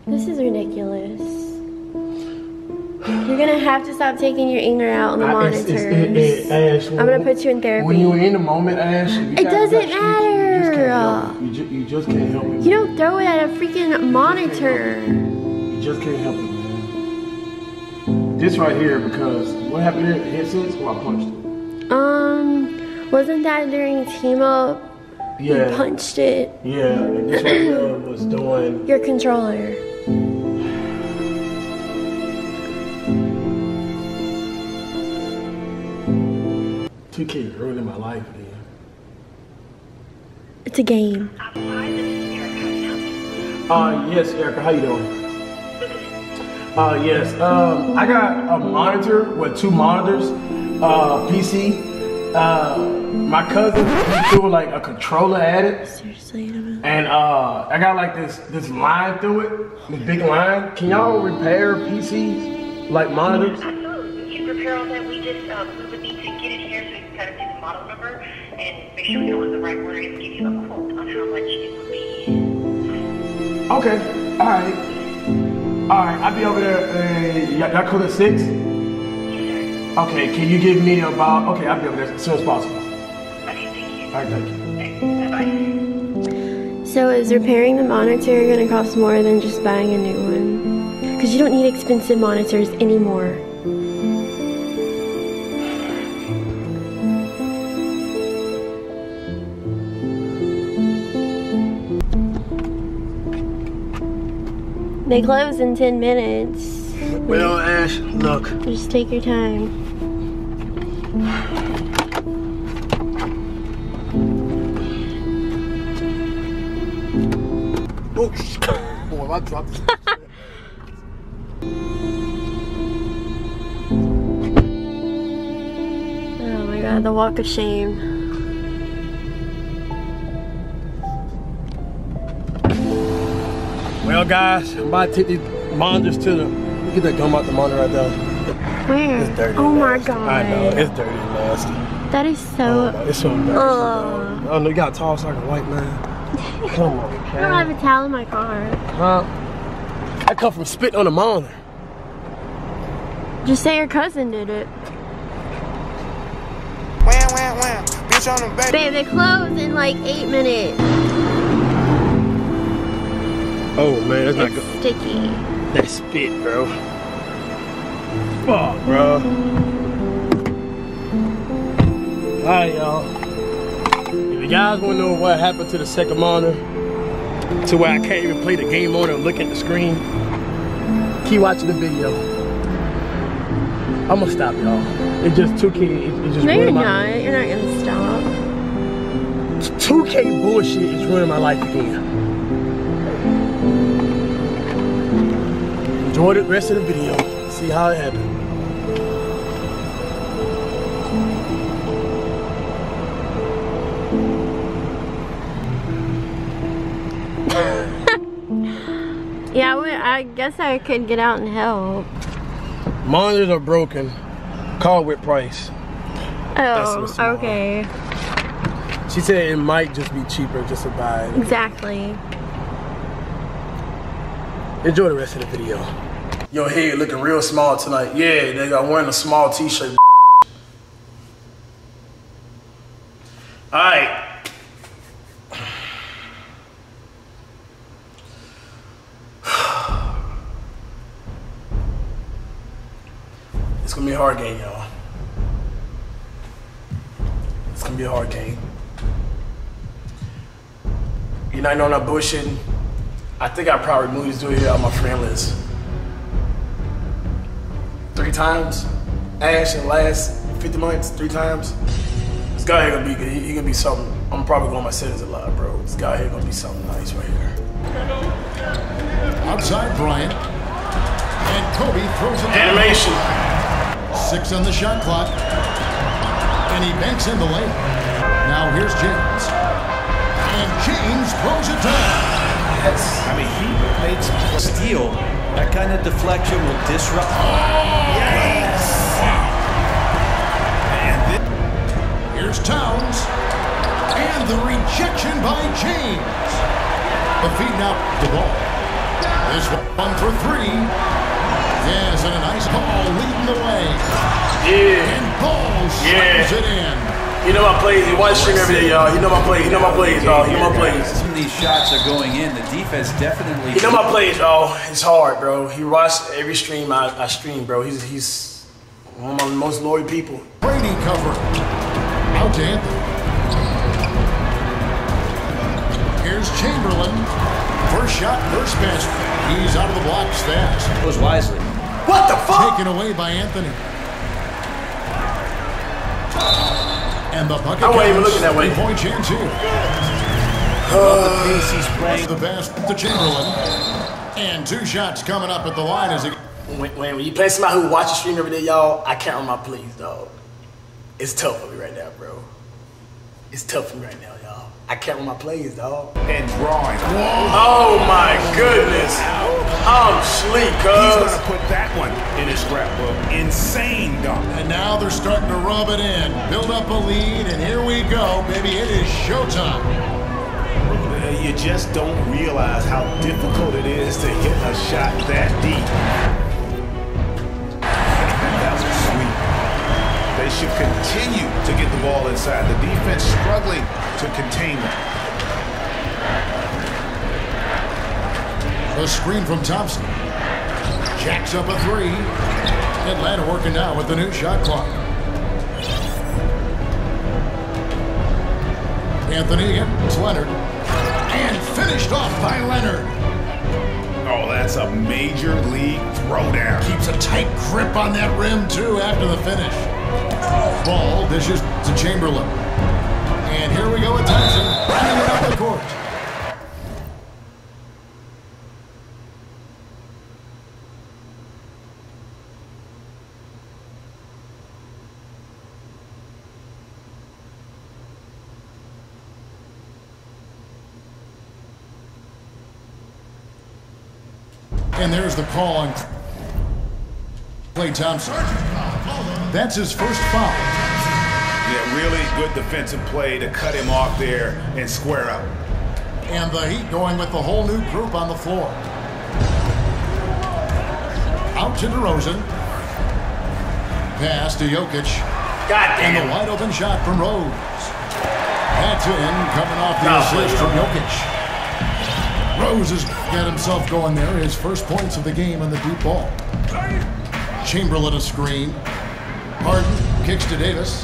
This is ridiculous. You're gonna have to stop taking your anger out on the monitors. Ash, I'm gonna put you in therapy. When you're in the moment, Ash, it doesn't matter. You just can't help it. You don't throw it at a freaking monitor. You just can't help it, man. This right here, because what happened here? Headsets? Well, I punched it. Wasn't that during team up? Yeah. You punched it. Yeah, and this right here was doing your controller. 2K ruining my life, man. It's a game. Yes, Erica, how you doing? Yes, I got a monitor with 2 monitors, PC. My cousin, he threw like a controller at it. Seriously, and I got like this line through it, this big line. Can y'all repair PCs, like monitors? Absolutely, you repair all that. We just we would need to get it here so you can kind of see the model number and make sure we know it's the right word and give you a quote on how much it would be. Okay, alright, I'll be over there, y'all close at 6? Yes, sir. Okay, can you give me about, okay, I'll be over there as soon as possible. Okay, thank you. Alright, thank you. Bye-bye. So is repairing the monitor gonna cost more than just buying a new one? Because you don't need expensive monitors anymore. They close in 10 minutes. Well, Ash, look. Just take your time. Oh, shit. Boy, I dropped this. Oh my god, the walk of shame. Well, guys, I'm about to take these monitors to the. Look at that gum out the monitor right there. Where? It's dirty. Oh my nasty. god. I know, it's dirty and nasty. That is so. Oh, it's so embarrassing. Oh no, you got a tall like a white man. Come on, I don't have a towel in my car. Huh? I come from spitting on the monitor. Just say your cousin did it. Wham. Bitch on the back. Babe, they close in like 8 minutes. Oh man, that's not It's good. sticky. That spit, bro. Fuck, bro. Alright, y'all. If you guys want to know what happened to the second monitor, to where I can't even play the game on it and look at the screen, keep watching the video. I'm gonna stop, y'all. It's just 2K. It's just No, you're ruining not. You're not gonna stop. 2K bullshit is ruining my life again. Enjoy the rest of the video. See how it happened. Yeah, I guess I could get out and help. Monitors are broken. Call with price. Oh, okay. She said it might just be cheaper just to buy it. Exactly. Enjoy the rest of the video. Your head looking real small tonight. Yeah, nigga, I'm wearing a small t-shirt. Alright. It's gonna be a hard game, y'all. It's gonna be a hard game. You're not knowing I'm bullshitting. I think I probably removed this dude here on my friend list 3 times. Ash in the last 50 months, 3 times. This guy here gonna be, he gonna be something. I'm probably going my settings a lot, bro. This guy here gonna be something nice right here. Outside Bryant. And Kobe throws it down. Animation. 6 on the shot clock. And he banks in the lane. Now here's James. And James throws it down. I mean, he made some steal. That kind of deflection will disrupt. Yes! And then here's Towns. And the rejection by James. The feed now, the ball. This one for three. Yes, and a nice ball leading the way. Yeah. And Ball slams it in. You know my plays. You watch stream every day, y'all. You know my plays. You know my plays, y'all. You know my plays. Some of these shots are going in. The defense definitely. You know my plays, y'all. It's hard, bro. He watched every stream I stream, bro. He's one of my most loyal people. Brady cover. Out to Anthony. Here's Chamberlain. First shot, first pass. He's out of the blocks fast. Goes wisely. What the fuck? Taken away by Anthony. And the bucket I wasn't even looking that way. 3-point chance here. The pace he's playing. The pass to Chamberlain. And 2 shots coming up at the line as he... When you play somebody who watches stream every day, y'all, I count on my plays, dog. It's tough for me right now, bro. It's tough for me right now, y'all. I count on my plays, dog. And drawing. Oh my goodness. I'm sleep, He's cuz. gonna put that one in his scrapbook. Insane dunk. And now they're starting to rub it in. Build up a lead, and here we go, baby. It is showtime. You just don't realize how difficult it is to hit a shot that deep. That was sweet. They should continue to get the ball inside. The defense struggling to contain them. A screen from Thompson. Jacks up a 3. Atlanta working now with the new shot clock. Anthony against Leonard. And finished off by Leonard. Oh, that's a major league throwdown. Keeps a tight grip on that rim, too, after the finish. Ball dishes to Chamberlain. And here we go with Thompson, running it up the court. And there's the call on Klay Thompson. That's his first foul. Yeah, really good defensive play to cut him off there and square up. And the Heat going with the whole new group on the floor. Out to DeRozan. Pass to Jokic. And the wide open shot from Rose. That's in, coming off the assist from Jokic. Rose has got himself going there. His first points of the game on the deep ball. Chamberlain a screen. Harden kicks to Davis.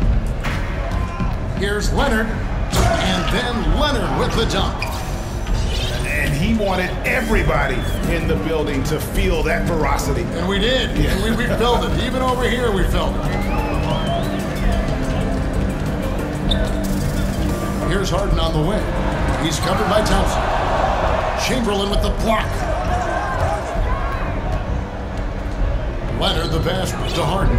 Here's Leonard. And then Leonard with the dunk. And he wanted everybody in the building to feel that ferocity. And we did. And we felt it. Even over here we felt it. Here's Harden on the wing. He's covered by Thompson. Chamberlain with the block. Leonard the pass to Harden.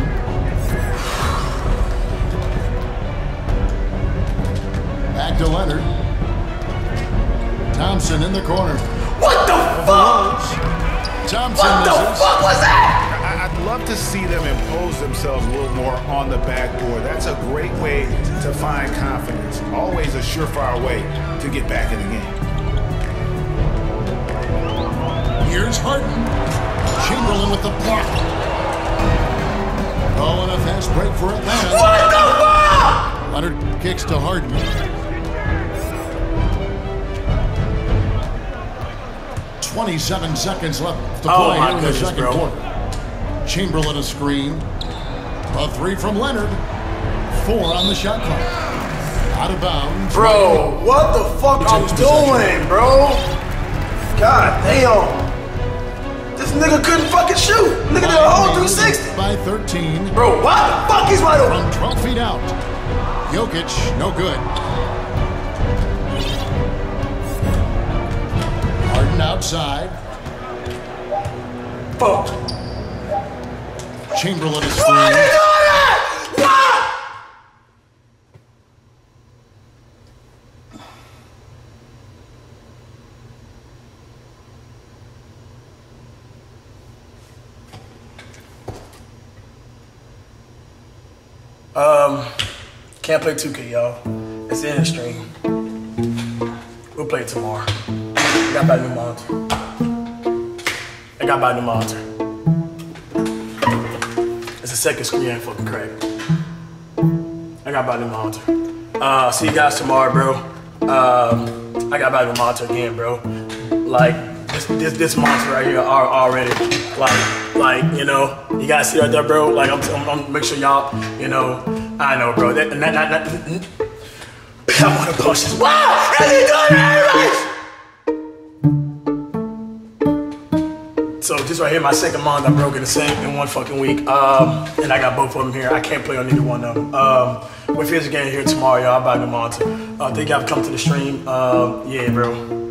Back to Leonard. Thompson in the corner. What the fuck? Thompson What the misses. fuck was that? I'd love to see them impose themselves a little more on the backboard. That's a great way to find confidence. Always a surefire way to get back in the game. Here's Harden. Chamberlain with the block. Oh, and a fast break for Atlanta. What the fuck? Leonard kicks to Harden. .27 seconds left to play here in the second quarter. Chamberlain a screen. A 3 from Leonard. 4 on the shot clock. Out of bounds. Bro, what the fuck I'm doing, bro? God damn. This nigga couldn't fucking shoot. Nigga did a whole 360. By 13. Bro, what the fuck? He's wide open. From 12 feet out. Jokic, no good. Harden outside. Fuck. Chamberlain is Why are you free. doing that? What? Can't play 2K, y'all. It's in the stream. We'll play it tomorrow. We got that new monitor. got to buy a new monitor. It's a second screen, ain't fucking cracked. I got to buy a new monitor. See you guys tomorrow, bro. I got to buy a new monitor again, bro. Like, this monitor right here already, like, you know, you guys see right there, bro. Like, I'm make sure y'all, you know, I know, bro. I want to push this. Wow, really good, everybody. So this right here, my second monitor, I broke in the same in one fucking week. And I got both of them here. I can't play on neither one of them. We're again here tomorrow, y'all. I'll buy a new monitor. Thank y'all for coming to the stream. Yeah, bro.